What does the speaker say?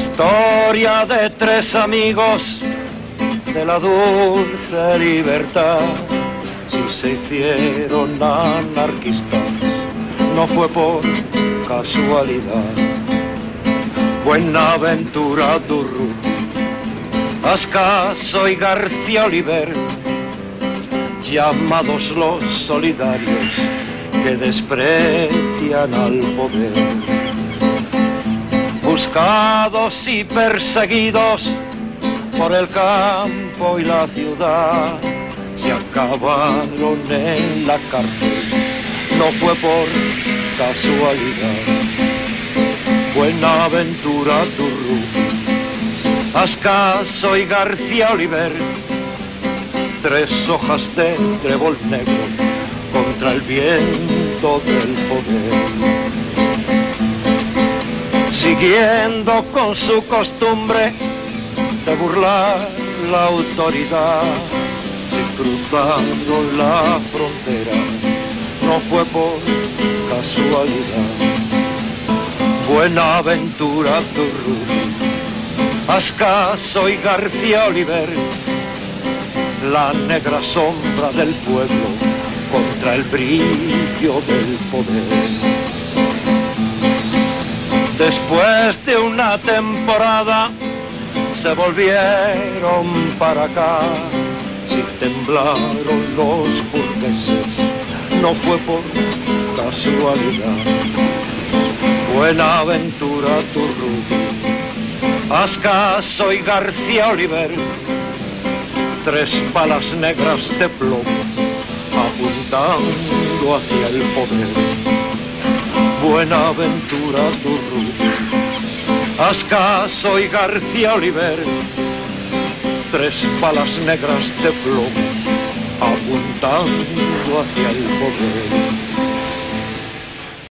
Historia de tres amigos de la dulce libertad. Si se hicieron anarquistas, no fue por casualidad. Buenaventura Durru, Ascaso y García Oliver, llamados los solidarios que desprecian al poder. Buscados y perseguidos por el campo y la ciudad, se acabaron en la cárcel, no fue por casualidad. Buenaventura Durru, Ascaso y García Oliver, tres hojas de trébol negro contra el viento del poder. Siguiendo con su costumbre de burlar la autoridad, si cruzaron la frontera, no fue por casualidad. Buenaventura Durru, Ascaso y García Oliver, la negra sombra del pueblo contra el brillo del poder. Después de una temporada se volvieron para acá, si temblaron los burgueses, no fue por casualidad. Buenaventura Durru, Ascaso y García Oliver, tres balas negras de plomo apuntando hacia el poder. Buenaventura Durru, Ascaso y García Oliver, tres balas negras de plomo apuntando hacia el poder.